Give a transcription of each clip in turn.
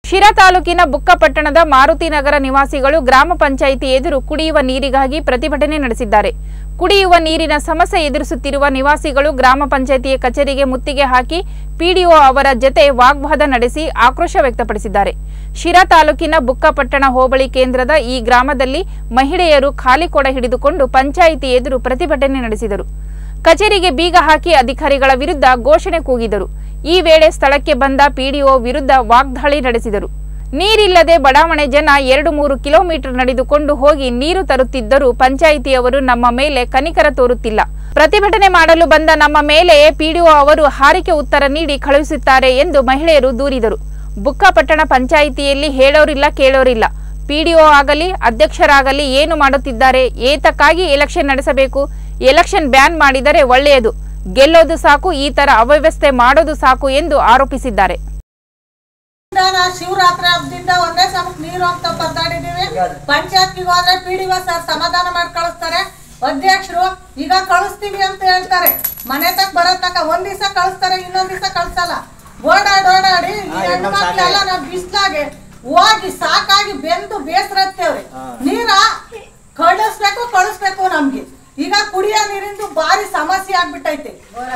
ಶಿರಾ ತಾಲೂಕಿನ ಬುಕ್ಕಪಟ್ಟಣದ ಮಾರುತಿನಗರ ನಿವಾಸಿಗಳು ಗ್ರಾಮ ಪಂಚಾಯಿತಿ ಎದುರು ಕುಡಿಯುವ ನೀರಿಗಾಗಿ ಪ್ರತಿಭಟನೆ ನಡೆಸಿದ್ದಾರೆ. ಕುಡಿಯುವ ನೀರಿನ ಸಮಸ್ಯೆ ಎದುರಿಸುತ್ತಿರುವ ನಿವಾಸಿಗಳು ಗ್ರಾಮ ಪಂಚಾಯಿತಿಯ ಕಚೇರಿಗೆ ಮುತ್ತಿಗೆ ಹಾಕಿ ಪಿಡಿಒ ಅವರ ಜತೆ ವಾಗ್ವಾದ ನಡೆಸಿ ಆಕ್ರೋಶ ವ್ಯಕ್ತಪಡಿಸಿದ್ದಾರೆ. ಶಿರಾ ತಾಲೂಕಿನ ಬುಕ್ಕಪಟ್ಟಣ ಹೋಬಳಿ ಕೇಂದ್ರದ ಈ ಗ್ರಾಮದಲ್ಲಿ ಮಹಿಳೆಯರು ಖಾಲಿ ಕೊಡ ಹಿಡಿದುಕೊಂಡು ಪಂಚಾಯಿತಿ ಎದುರು ಪ್ರತಿಭಟನೆ ನಡೆಸಿದರು. ಕಚೇರಿಗೆ ಬೀಗ ಹಾಕಿ ಅಧಿಕಾರಿಗಳ ವಿರುದ್ಧ ಘೋಷಣೆ ಕೂಗಿದರು. ಈ ವೇಳೆ ಸ್ಥಳಕ್ಕೆ ಬಂದ ಪಿಡಿಒ ವಿರುದ್ಧ ವಾಗ್ದಾಳಿ ನಡೆಸಿದರು. ನೀರಿಲ್ಲದೆ ಬಡಾವಣೆ ಜನ 2-3 ಕಿಲೋಮೀಟರ್ ನಡೆದುಕೊಂಡು ಹೋಗಿ ನೀರು ತರುತ್ತಿದ್ದರೂ ಪಂಚಾಯಿತಿಯವರು ನಮ್ಮ ಮೇಲೆ ಕನಿಕರ ತೋರುತ್ತಿಲ್ಲ. ಪ್ರತಿಭಟನೆ ಮಾಡಲು ಬಂದ ನಮ್ಮ ಮೇಲೆ ಪಿಡಿಒ ಅವರು ಹಾರಿಕೆ ಉತ್ತರ ನೀಡಿ ಕಳುಹಿಸುತ್ತಾರೆ ಎಂದು ಮಹಿಳೆಯರು ದೂರಿದರು. ಬುಕ್ಕಪಟ್ಟಣ ಪಂಚಾಯಿತಿಯಲ್ಲಿ ಹೇಳೋರಿಲ್ಲ ಕೇಳೋರಿಲ್ಲ. ಪಿಡಿಒ ಆಗಲಿ ಅಧ್ಯಕ್ಷರಾಗಲಿ ಏನು ಮಾಡುತ್ತಿದ್ದಾರೆ? ಏತಕ್ಕಾಗಿ ಎಲೆಕ್ಷನ್ ನಡೆಸಬೇಕು? ಎಲೆಕ್ಷನ್ ಬ್ಯಾನ್ ಮಾಡಿದರೆ ಒಳ್ಳೆಯದು. ಗೆಲ್ಲೋದು ಸಾಕು, ಈ ತರ ಅವ್ಯವಸ್ಥೆ ಮಾಡೋದು ಸಾಕು ಎಂದು ಆರೋಪಿಸಿದ್ದಾರೆ. ಶಿವರಾತ್ರಿ ಹಬ್ಬದಿಂದ ಒಂದೇ ಸಮಕ್ಕೆ ನೀರು ಅಂತ ಪರದಾಡಿದೀವಿ. ಪಂಚಾಯತ್ಗೆ ಹೋದ್ರೆ ಪಿಡಿಒ ಸರ್ ಸಮಾಧಾನ ಮಾಡಿ ಕಳಿಸ್ತಾರೆ. ಅಧ್ಯಕ್ಷರು ಈಗ ಕಳಿಸ್ತೀವಿ ಅಂತ ಹೇಳ್ತಾರೆ. ಮನೆ ತಕ್ಕ ಬರೋ ತಕ್ಕ ಒಂದ್ ದಿವಸ ಕಳಿಸ್ತಾರೆ, ಇನ್ನೊಂದ್ ದಿವಸ ಕಳ್ಸಲ್ಲ. ಓಡಾಡಿ ಹೆಣ್ಣು ಮಕ್ಳೆಲ್ಲ ನಾವ್ ಬಿಸ್ಲಾಗೆ ಹೋಗಿ ಸಾಕಾಗಿ ಬೆಂದು ಬೇಸರತ್ತೇವ್ರಿ. ನೀರ ಕಳಿಸ್ಬೇಕು ನಮ್ಗೆ. ಈಗ ಕುಡಿಯೋ ನೀರಿಂದು ಬಾರಿ ಸಮಸ್ಯೆ ಆಗ್ಬಿಟ್ಟೈತೆ.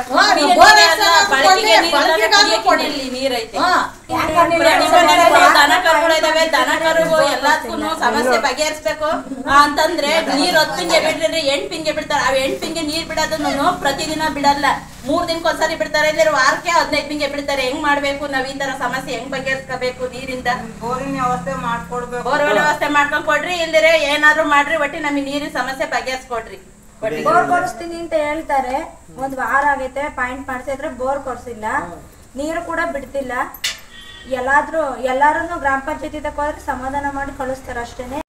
ಸಮಸ್ಯೆ ಬಗೆಹರಿಸಬೇಕು ಅಂತಂದ್ರೆ ನೀರ್ 10 ಪಿಂಗೆ ಬಿಡ್ರಿ, 8 ಪಿಂಗೆ ಬಿಡ್ತಾರೆ. ಅವ್ 8 ಪಿಂಗೆ ನೀರ್ ಬಿಡೋದನ್ನು ಪ್ರತಿದಿನ ಬಿಡಲ್ಲ, 3 ದಿನಕ್ಕೊಂದ್ಸರಿ ಬಿಡ್ತಾರೆ. ಇಲ್ಲ ವಾರಕ್ಕೆ 15 ಪಿಂಗೆ ಬಿಡ್ತಾರೆ. ಹೆಂಗ್ ಮಾಡ್ಬೇಕು ನಾವ್? ಈ ತರ ಸಮಸ್ಯೆ ಹೆಂಗ್ ಬಗೆಹರಿಸಬೇಕು? ನೀರಿಂದ ಬೋರಿನ ವ್ಯವಸ್ಥೆ ಮಾಡ್ಕೊಡ್ಬೇಕು. ಬೋರ್ವೆಲ್ ವ್ಯವಸ್ಥೆ ಮಾಡ್ಕೊಂಡ್ ಕೊಡ್ರಿ, ಇಲ್ದಿರೆ ಏನಾದ್ರು ಮಾಡ್ರಿ, ಒಟ್ಟಿ ನಮಗೆ ನೀರಿನ ಸಮಸ್ಯೆ ಬಗೆಹರಿಸ್ಕೊಡ್ರಿ. ಬೋರ್ ಕೊಡಿಸ್ತೀನಿ ಅಂತ ಹೇಳ್ತಾರೆ. 1 ವಾರ ಆಗೈತೆ, ಪಾಯಿಂಟ್ ಮಾಡ್ಸಿದ್ರೆ ಬೋರ್ ಕೊಡ್ಸಿಲ್ಲ, ನೀರು ಕೂಡ ಬಿಡ್ತಿಲ್ಲ. ಎಲ್ಲಾರು ಗ್ರಾಮ ಪಂಚಾಯತಿ ತಕ್ಕ ಹೋದ್ರೆ ಸಮಾಧಾನ ಮಾಡಿ ಕಳಿಸ್ತಾರೆ ಅಷ್ಟೇನೆ.